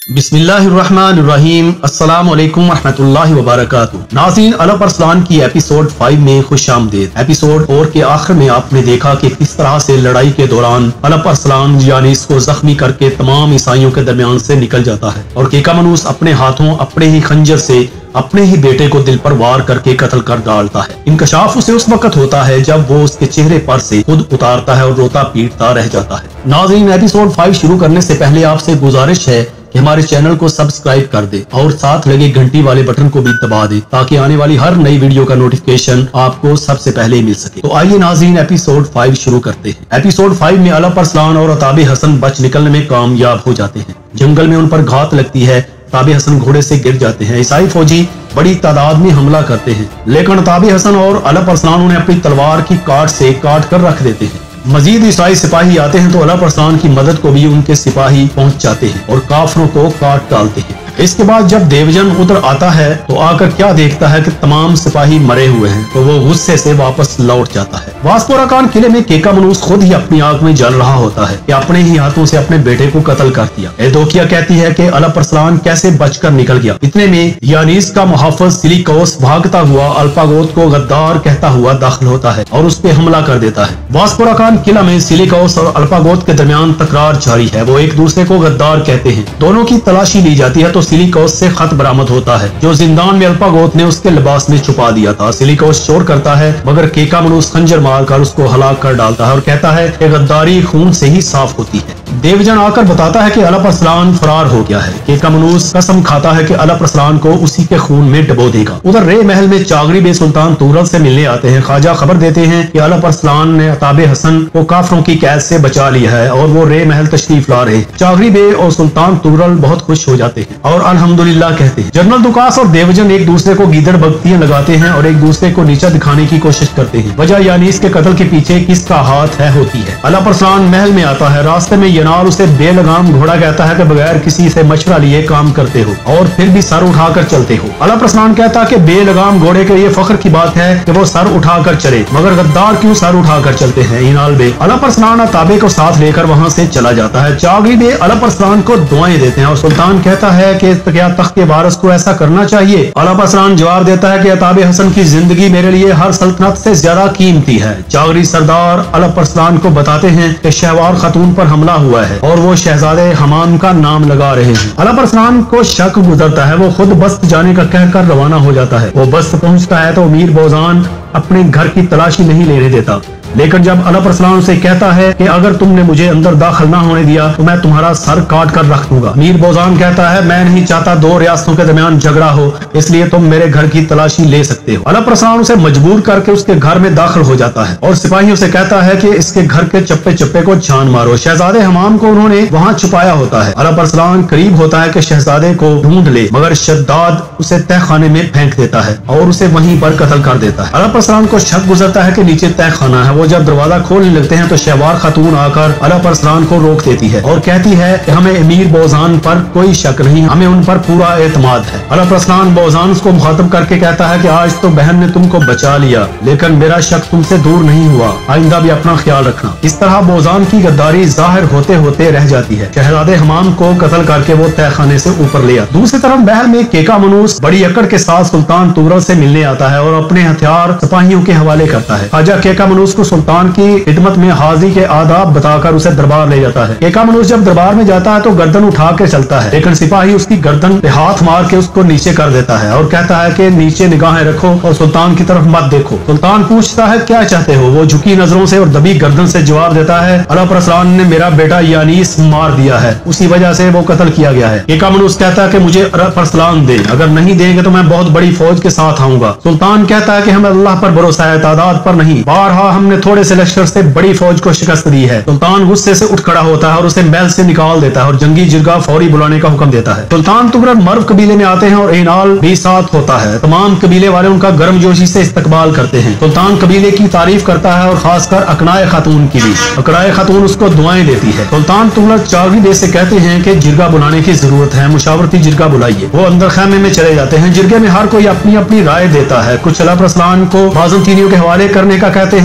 बिस्मिल्लाहिर्रहमानिर्रहीम। अस्सलाम वालेकुम रहमतुल्लाहि व बरकातुहू। नाज़रीन, अलप अरसलान की एपिसोड 5 में खुश आमदीद। एपिसोड 4 के आखिर में आपने देखा कि किस तरह से लड़ाई के दौरान अलप अरसलान यानीस को जख्मी करके तमाम ईसाइयों के दरमियान से निकल जाता है और केकामनूस अपने हाथों अपने ही खंजर से अपने ही बेटे को दिल पर वार करके कत्ल कर डालता है। इंकशाफ उसे उस वक्त होता है जब वो उसके चेहरे पर से खुद उतारता है और रोता पीटता रह जाता है। नाज़रीन, एपिसोड 5 शुरू करने से पहले आपसे गुजारिश है कि हमारे चैनल को सब्सक्राइब कर दे और साथ लगे घंटी वाले बटन को भी दबा दे ताकि आने वाली हर नई वीडियो का नोटिफिकेशन आपको सबसे पहले मिल सके। तो आइए नाज़रीन, एपिसोड 5 शुरू करते हैं। एपिसोड 5 में अलप अरसलान और अताबे हसन बच निकलने में कामयाब हो जाते हैं। जंगल में उन पर घात लगती है। अताबे हसन घोड़े से गिर जाते हैं। ईसाई फौजी बड़ी तादाद में हमला करते हैं, लेकिन अताबे हसन और अलप अरसलान उन्हें अपनी तलवार की काट से काट कर रख देते हैं। मजीद ईसाई सिपाही आते हैं तो अलप अरसलान की मदद को भी उनके सिपाही पहुंच जाते हैं और काफरों को काट डालते हैं। इसके बाद जब देवजन उधर आता है तो आकर क्या देखता है कि तमाम सिपाही मरे हुए हैं, तो वो गुस्से से वापस लौट जाता है। वास्को राकान किले में केकामनूस खुद ही अपनी आग में जल रहा होता है कि अपने ही हाथों से अपने बेटे को कत्ल कर दिया। एदोकिया कहती है कि अलप अरसलान कैसे बचकर निकल गया। इतने में यानीस का मुहाफिज सिलिकोस भागता हुआ अल्पागोत को गद्दार कहता हुआ दाखिल होता है और उस पर हमला कर देता है। वास्को राकान किला में सिलिकोस और अल्पागोत के दरमियान तकरार जारी है। वो एक दूसरे को गद्दार कहते हैं। दोनों की तलाशी ली जाती है तो सिलिकोस से खत बरामद होता है जो जिंदान में अल्पागोत ने उसके लिबास में छुपा दिया था। सिलिकोस चोर करता है मगर केकामनूस खंजर मारकर उसको हलाक कर डालता है और कहता है कि गद्दारी खून से ही साफ होती है। देवजन आकर बताता है कि अलप अरसलान फरार हो गया है। केकामनूस कसम खाता है कि अलप अरसलान को उसी के खून में डबो देगा। उधर रे महल में चागरी बे सुल्तान तुगरल से मिलने आते हैं। ख्वाजा खबर देते हैं कि अलप अरसलान ने अताबे हसन को काफरों की कैद से बचा लिया है और वो रे महल तशरीफ ला रहे। चागरी बे और सुल्तान तुगरल बहुत खुश हो जाते हैं और अल्हम्दुलिल्लाह कहते हैं। जनरल दुकास और देवजन एक दूसरे को गीदड़ बख्तियां लगाते हैं और एक दूसरे को नीचा दिखाने की कोशिश करते हैं। वजह यानीस के कत्ल के पीछे किसका हाथ है होती है। अलप अरसलान महल में आता है। रास्ते में यनाल उसे बेलगाम घोड़ा कहता है कि बगैर किसी से मशवरा लिए काम करते हो और फिर भी सर उठाकर चलते हो। अलप अरसलान कहता है कि बेलगाम घोड़े के लिए फख्र की बात है कि वो सर उठाकर चले, मगर गद्दार क्यों सर उठाकर चलते हैं। इनाल बे अलप अरसलान अताबे को साथ लेकर वहाँ से चला जाता है। चागरी बे अलप अरसलान को दुआएं देते हैं और सुल्तान कहता है कि क्या तख्त के वारिस को ऐसा करना चाहिए। अलप अरसलान जवाब देता है कि अताबे हसन की जिंदगी मेरे लिए हर सल्तनत से ज्यादा कीमती है। चागरी सरदार अलप अरसलान को बताते हैं कि शहवार खातून पर हमला हुआ है और वो शहजादे हमाम का नाम लगा रहे हैं। अलप अरसलान को शक गुजरता है। वो खुद बस्त जाने का कहकर रवाना हो जाता है। वो बस्त पहुंचता है तो अमीर बोजान अपने घर की तलाशी नहीं लेने देता, लेकिन जब अलप अरसलान से कहता है कि अगर तुमने मुझे अंदर दाखिल ना होने दिया तो मैं तुम्हारा सर काट कर रख दूंगा। मीर बोजान कहता है मैं नहीं चाहता दो रियासतों के दरमियान झगड़ा हो, इसलिए तुम मेरे घर की तलाशी ले सकते हो। अलप अरसलान उसे मजबूर करके उसके घर में दाखिल हो जाता है और सिपाहियों से कहता है कि इसके घर के चप्पे चप्पे को छान मारो। शहजादे हमाम को उन्होंने वहाँ छुपाया होता है। अलप अरसलान करीब होता है कि शहजादे को ढूंढ ले, मगर शद्दाद उसे तहखाने में फेंक देता है और उसे वहीं पर कत्ल कर देता है। अलप अरसलान को शक गुजरता है कि नीचे तहखाना है। वो जब दरवाजा खोलने लगते हैं तो शहवार खातून आकर अलप अरसलान को रोक देती है और कहती है कि हमें अमीर बोजान पर कोई शक नहीं, हमें उन पर पूरा एतमाद है। अलप अरसलान बोजान को मुखातब करके कहता है कि आज तो बहन ने तुमको बचा लिया, लेकिन मेरा शक तुमसे दूर नहीं हुआ, आइंदा भी अपना ख्याल रखना। इस तरह बोजान की गद्दारी जाहिर होते होते रह जाती है। शहजादे हमाम को कत्ल करके वो तहखाने से ऊपर ले आता। दूसरी तरफ महल में केकामनूस बड़ी अकड़ के साथ सुल्तान तुगरल से मिलने आता है और अपने हथियार सिपाहियों के हवाले करता है। ख्वाजा केकामनूस को सुल्तान की खिदमत में हाजिरी के आदाब बताकर उसे दरबार ले जाता है। केकामनूस जब दरबार में जाता है तो गर्दन उठा के चलता है, लेकिन सिपाही उसकी गर्दन पे हाथ मार के उसको नीचे कर देता है और कहता है कि नीचे निगाहें रखो और सुल्तान की तरफ मत देखो। सुल्तान पूछता है क्या चाहते हो। वो झुकी नजरों से और दबी गर्दन से जवाब देता है अलप अरसलान ने मेरा बेटा यानीस मार दिया है, उसी वजह से वो कत्ल किया गया है। केकामनूस कहता है कि मुझे अलप अरसलान दे, अगर नहीं देंगे तो मैं बहुत बड़ी फौज के साथ आऊंगा। सुल्तान कहता है कि हमें अल्लाह पर भरोसा है, तादाद पर नहीं। बारहा हमने थोड़े से लश्कर से बड़ी फौज को शिकस्त दी है। सुल्तान गुस्से से उठ खड़ा होता है और उसे महल से निकाल देता है और जंगी जिरगा फौरी बुलाने का हुक्म देता है। सुल्तान तुगरल मर्व कबीले में आते हैं और एनाल भी साथ होता है। तमाम कबीले वाले उनका गर्मजोशी से इस्तकबाल करते हैं। सुल्तान कबीले की तारीफ करता है और खासकर अकनाए खातून की भी। अकनाए खातून उसको दुआएं देती है। सुल्तान तुगरल चागरी बे से कहते हैं कि जिरगा बुलाने की जरूरत है, मुशावरती जिरगा बुलाइए। वो अंदर खैमे में चले जाते हैं। जिरगे में हर कोई अपनी अपनी राय देता है। कुछ अलप अरसलान को बाज़ंतीनियों के हवाले करने का कहते हैं, जिनमें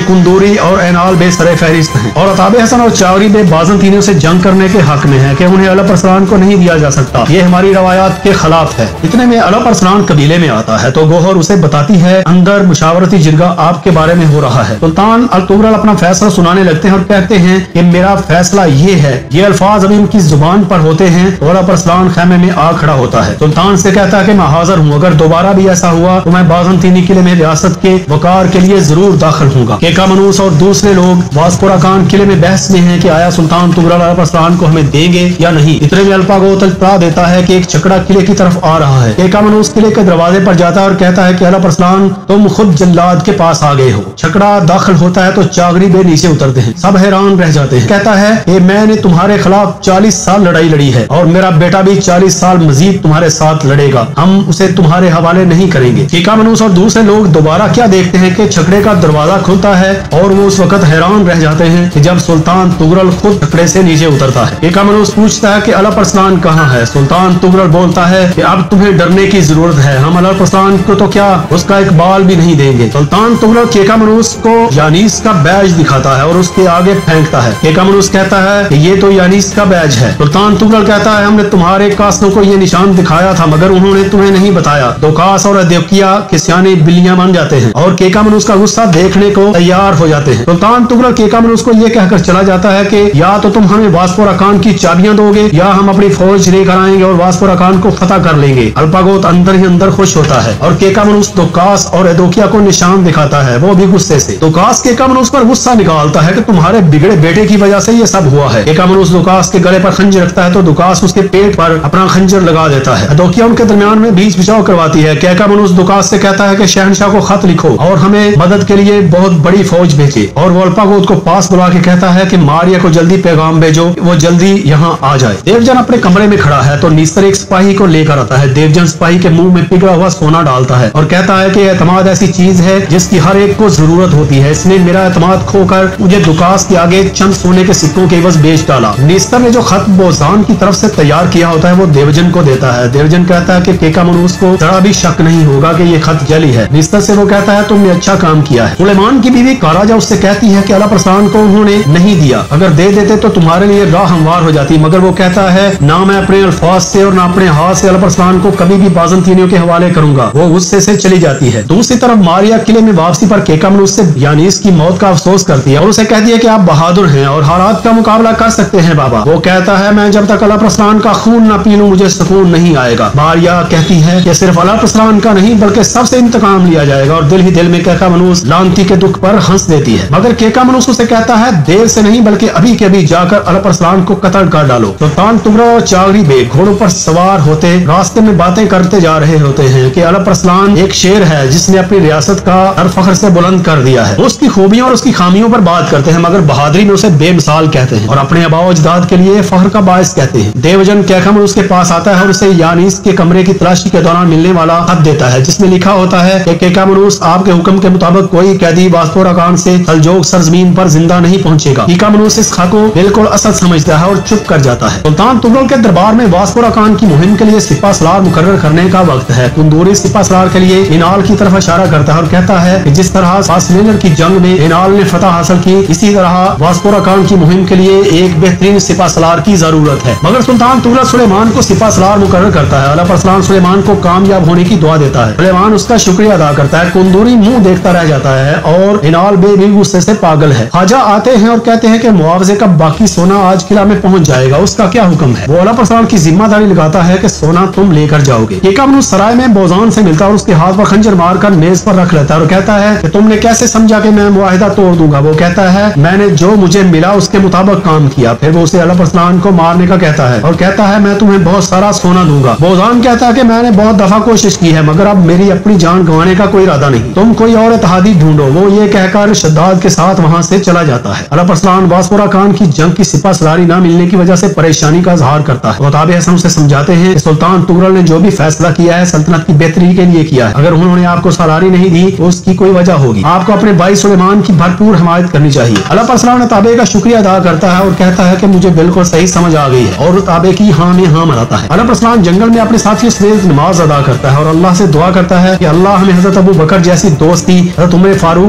कुंदूरी और एनाल बे सरे फहरिस्त हैं और अताब हसन और चागरी बे बाज़ंतीनियों से जंग करने के हक में है कि उन्हें अलप अरसलान को नहीं दिया जा सकता। ये हमारी रवायात के खिलाफ है। इतने में अलप अरसलान कबीले में आता है तो गोहर उसे बताती है अंदर मुशावरती जिरगा आपके बारे में हो रहा है। सुल्तान अल तुगरल अपना फैसला सुनाने लगते हैं और कहते हैं कि मेरा फैसला ये है। ये अल्फाज अभी उनकी जुबान पर होते हैं तो अलप अरसलान खैमे में आ खड़ा होता है। सुल्तान से कहता है कि मैं हाजिर हूँ, अगर दोबारा भी ऐसा हुआ तो मैं बाज़ंतीनी किले में रियासत के वकार के लिए जरूर दाखिल होगा। केका मनूस और दूसरे लोग वास्कोरा खान किले में बहस में हैं कि आया सुल्तान तुगरल अलप अरसलान को हमें देंगे या नहीं। इतने में अल्पागोत इत्तला देता है कि एक छकड़ा किले की तरफ आ रहा है। केका मनूस किले के दरवाजे पर जाता है और कहता है कि अलप अरसलान तुम खुद जल्लाद के पास आ गए हो। छकड़ा दाखिल होता है तो चागरी बे नीचे उतरते हैं। सब हैरान रह जाते हैं। कहता है कि मैंने तुम्हारे खिलाफ 40 साल लड़ाई लड़ी है और मेरा बेटा भी 40 साल मजीद तुम्हारे साथ लड़ेगा, हम उसे तुम्हारे हवाले नहीं करेंगे। केका मनूस और दूसरे लोग दोबारा क्या देखते हैं कि छकड़े का दरवाजा खुलता है और वो उस वक्त हैरान रह जाते हैं कि जब सुल्तान तुगरल खुद छकड़े से नीचे उतरता है। केका मनूस पूछता है कि अलप अरसलान कहाँ है। सुल्तान तुगरल बोलता है कि अब तुम्हें डरने की जरूरत है, हम अलप अरसलान को तो क्या उसका एक बाल भी नहीं देंगे। सुल्तान तुगरल केका मनूस को यानीस का बैज दिखाता है और उसके आगे फेंकता है। केका मनूस कहता है कि ये तो यानीस का बैज है। सुल्तान तुगरल कहता है हमने तुम्हारे कासलों को ये निशान दिखाया था मगर उन्होंने तुम्हें नहीं बताया। दोकास और अदेकिया के सियाने बिल्लियां बन जाते हैं और केका मनूस का गुस्सा देखने को तैयार हो जाते हैं। सुल्तान तुगरल केका मनूस को ये कहकर चला जाता है कि या तो तुम हमें वास्कोरा खान की चाबियां दोगे या हम अपनी फौज लेकर आएंगे और वास्कोरा खान को फतह कर लेंगे। अल्पागोत अंदर ही अंदर खुश होता है और केका मनूस दोकास और अदोकिया को निशान दिखाता है, वो भी गुस्से से। दोकास केका मनूस पर गुस्सा निकालता है कि तुम्हारे बिगड़े बेटे की वजह से ये सब हुआ है। केका मनूस दोकास के गले पर खंजर रखता है तो दोकास उसके पेट पर अपना खंजर लगा देता है। अदोकिया उनके दरमियान में बीच बिचाव करवाती है। केका मनूस दोकास से कहता है कि शहनशाह को खत लिखो और हमें मदद के लिए बहुत बड़ी फौज भेजे और वो अल्पागोत को पास बुला के कहता है कि मारिया को जल्दी पैगाम भेजो, वो जल्दी यहाँ आ जाए। देवजन अपने कमरे में खड़ा है तो नीस्तर एक सिपाही को लेकर आता है। देवजन सिपाही के मुंह में पिघला हुआ सोना डालता है और कहता है कि एतमाद ऐसी चीज है जिसकी हर एक को जरूरत होती है। इसने मेरा एतमाद खोकर मुझे दुकास के आगे चंद सोने के सिक्कों के एवज बेच डाला। नीस्तर ने जो खत बोजान की तरफ से तैयार किया होता है वो देवजन को देता है। देवजन कहता है कि केका मनूस को जरा भी शक नहीं होगा कि ये खत जली है। नीस्तर से वो कहता है तुमने अच्छा काम किया है। सुलेमान की बीवी काराजा उससे कहती है कि अलप अरसलान को उन्होंने नहीं दिया, अगर दे देते तो तुम्हारे लिए राह हमवार हो जाती, मगर वो कहता है ना मैं अपने अल्फाज से और ना अपने हाथ से अलप अरसलान को कभी भी बाज़ंतीनियों के हवाले करूंगा। वो गुस्से से चली जाती है। दूसरी तरफ मारिया किले में वापसी पर केका मनूस से यानीस की मौत का अफसोस करती है और उसे कहती है कि आप बहादुर हैं और हालात का मुकाबला कर सकते हैं बाबा। वो कहता है मैं जब तक अलप अरसलान का खून न पी लूं मुझे सुकून नहीं आएगा। मारिया कहती है कि सिर्फ अलप अरसलान का नहीं बल्कि सबसे इंतकाम लिया जाएगा और दिल ही दिल में केका मनूस लानती के दुख पर हंस देती है। मगर केका मनूस उसे कहता है देर से नहीं बल्कि अभी के अभी जाकर अलप अरसलान को कत्ल कर डालो। सुल्तान तुगरल और चागरी बे घोड़ों पर सवार होते रास्ते में बातें करते जा रहे होते हैं कि अलप अरसलान एक शेर है जिसने अपनी रियासत का हर फख्र से बुलंद कर दिया है। उसकी खूबियों और उसकी खामियों पर बात करते हैं मगर बहादुरी में उसे बेमिसाल कहते हैं और अपने आबा अजदाद के लिए फख्र का बाइस कहते हैं। देवजन केका मनूस के पास आता है और उसे यानीस के कमरे की तलाशी के दौरान मिलने वाला खत देता है जिसमें लिखा होता है कि केका मनूस आपके हुक्म के मुताबिक कोई कैदी वास्कोरा खान से सल्जोक सरजमीन पर जिंदा नहीं पहुंचेगा। केका मनूस इस खत को बिल्कुल असद समझता है और चुप कर जाता है। सुल्तान तुगरल के दरबार में वास्कोरा खान की मुहिम के लिए सिपा सलार मुकर्रर करने का वक्त है। कुंदूरी सिपा सलार के लिए इनाल की तरफ इशारा करता है और कहता है कि जिस तरह सासलेनर की जंग में इनाल ने फतह हासिल की इसी तरह वास्कोरा खान की मुहिम के लिए एक बेहतरीन सिपा सलार की जरूरत है। मगर सुल्तान तुगरल सुलेमान को सिपा सलार मुकर्रर करता है। अलप अरसलान सुलेमान को कामयाब होने की दुआ देता है। सुलेमान उसका शुक्रिया अदा करता है। कुंदूरी मुंह देखता रह जाता है और इनाल बे भी गुस्से से पागल है। खाजा आते हैं और कहते हैं कि मुआवजे का बाकी सोना आज किला में पहुंच जाएगा, उसका क्या हुक्म है। वो अलप अरसलान की जिम्मेदारी लगाता है कि सोना तुम लेकर जाओगे। केका मनूस सराय में बोजान से मिलता है और उसके हाथ पर खंजर मारकर मेज पर रख लेता है और कहता है कि तुमने कैसे समझा कि मैं मुआहिदा तोड़ दूंगा। वो कहता है मैंने जो मुझे मिला उसके मुताबिक काम किया। फिर वो उसे अलप अरसलान को मारने का कहता है और कहता है मैं तुम्हें बहुत सारा सोना दूंगा। बोजान कहता है कि मैंने बहुत दफा कोशिश की है मगर अब मेरी अपनी जान गंवाने का कोई इरादा नहीं, तुम कोई और इत्तेहादी ढूंढो। वो ये कहकर शद्दाद के साथ वहाँ से चला जाता है। अलप अरसलान वास्कोरा खान की जंग की सिपा सलारी न मिलने की वजह से परेशानी का इजहार करता है। अताब हसन उसे समझाते हैं कि सुल्तान तुगरल ने जो भी फैसला किया है सल्तनत की बेहतरी के लिए किया है। अगर उन्होंने आपको सलारी नहीं दी तो उसकी कोई वजह होगी। आपको अपने भाई सुलेमान की भरपूर हिमायत करनी चाहिए। अलप अरसलान अताबे का शुक्रिया अदा करता है और कहता है कि मुझे बिल्कुल सही समझ आ गई है और अताबे की हाँ में हाँ मिलाता है। अलप अरसलान जंगल में अपने साथियों समेत नमाज अदा करता है और अल्लाह से दुआ करता है कि अल्लाह हमें हजरत अबू बकर जैसी दोस्ती, हजरत उमर फारूक जैसा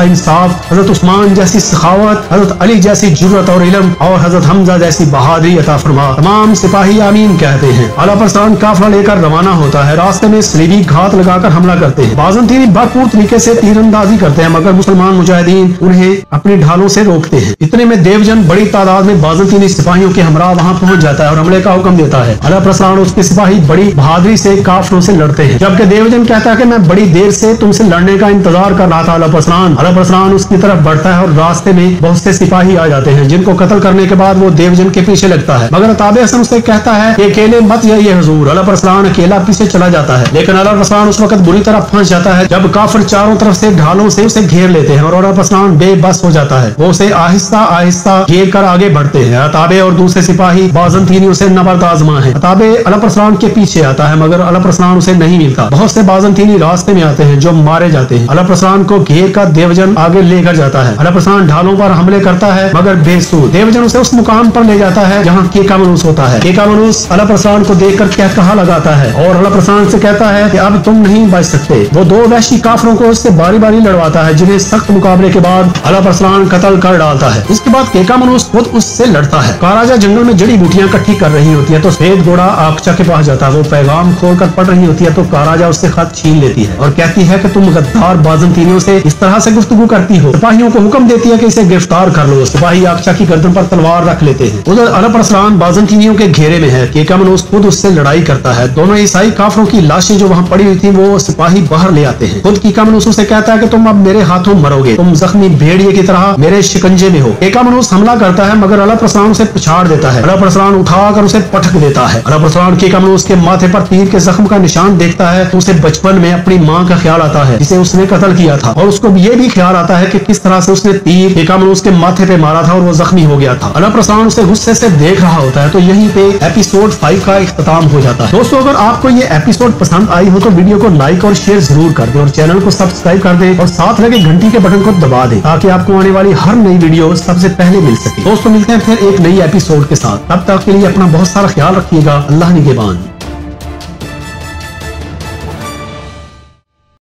इंसाफ, हजरत उस्मान जैसी सखावत, हजरत अली जैसी जुर्रत और इल्म और हजरत हमजा जैसी बहादुरी अता फरमा। तमाम सिपाही आमीन कहते हैं। आला परसान काफिला लेकर रवाना होता है। रास्ते में सलीबी घात लगाकर हमला करते हैं। बाज़ंतीनी भरपूर तरीके से तीरंदाजी करते हैं, मगर मुसलमान मुजाहिदीन उन्हें अपनी ढालों से रोकते हैं। इतने में देवजन बड़ी तादाद में बाज़ंतीनी सिपाहियों के हमरा वहां पहुंच जाता है और हमले का हुक्म देता है। आला परसान उसके सिपाही बड़ी बहादुरी से काफिरों से लड़ते हैं, जबकि देवजन कहता है कि मैं बड़ी देर से तुमसे लड़ने का इंतजार कर रहा था। आला परसान उसकी तरफ बढ़ता है और रास्ते में बहुत से सिपाही आ जाते हैं, जिनको कत्ल करने के बाद वो देवजन के पीछे लगता है, मगर अताबे हसन उससे कहता है कि अकेले मत जाइए हुजूर। आला परसान अकेला पीछे चला जाता है, लेकिन आला परसान उस वक्त बुरी तरह फंस जाता है जब काफिर चारों तरफ से ढालों से उसे घेर लेते हैं और आला परसान बेबस हो जाता है। वो उसे आहिस्ता आहिस्ता घेर कर आगे बढ़ते हैं। अताबे और दूसरे सिपाही बाज़ंतीनी उसे नबर्द आज़मा है। अताबे आला परसान के पीछे आता है, मगर आला परसान उसे नहीं मिलता। बहुत से बाज़ंतीनी रास्ते में आते हैं जो मारे जाते हैं। आला परसान को घेर कर देवजन आगे लेकर जाता है। आला परसान ढालों पर हमले करता है, मगर बेसूर। देवजन उसे उस मुकाम पर ले जाता है जहाँ केका मनूस होता है। केका मनूस आला परसान को देखकर कहकहा लगाता है और आला परसान से कहता है कि अब तुम नहीं बच सकते। वो दो वहशी काफिरों को उससे बारी बारी लड़वाता है, जिन्हें सख्त मुकाबले के बाद आला परसान कत्ल कर डालता है। इसके बाद केका मनूस खुद उससे लड़ता है। काराजा जंगल में जड़ी बूटियां इकट्ठी कर रही होती है तो सफेद घोड़ा आकचा के पास जाता है। वो पैगाम खोलकर पढ़ रही होती है तो काराजा उससे खत छीन लेती है और कहती है कि तुम गद्दार बाज़ंतीनियों से इस तरह से गुफ्तगू करती हो। सिपाहियों को हुक्म देती है कि इसे गिरफ्तार कर लो। सिपाही आकचा की गर्दन पर तलवार रख लेते हैं। उधर आला परसान बाज़ंतीनियों के घेरे में है। केका मनूस खुद उससे लड़ाई करता है। दोनों ईसाई काफिरों की लाशें जो वहाँ पड़ी हुई थी वो सिपाही बाहर ले आते हैं। खुद केका मनूस उसे कहता है कि तुम अब मेरे हाथों मरोगे, तुम जख्मी भेड़िए की तरह मेरे शिकंजे में हो। केका मनूस हमला करता है, मगर आला परसान उसे पछाड़ देता है। आला परसान उठाकर उसे पटक देता है। आला परसान केका मनूस के माथे पर तीर के जख्म का निशान देखता है तो उसे बचपन में अपनी माँ का ख्याल आता है जिसे उसने कत्ल किया था, और उसको ये भी ख्याल आता है कि किस तरह से उसने तीर केका मनूस के माथे पे मारा था और वो जख्मी हो गया था। आला परसान उसे गुस्से से देख रहा होता है। तो यहीं पे एपिसोड 5 का इख्तिताम हो जाता है। दोस्तों, अगर आपको ये एपिसोड पसंद आई हो तो वीडियो को लाइक और शेयर जरूर कर दें और चैनल को सब्सक्राइब कर दें और साथ लगे घंटी के बटन को दबा दें ताकि आपको आने वाली हर नई वीडियो सबसे पहले मिल सके। दोस्तों, मिलते हैं फिर एक नई एपिसोड के साथ। तब तक के लिए अपना बहुत सारा ख्याल रखिएगा। अल्लाह निगहबान।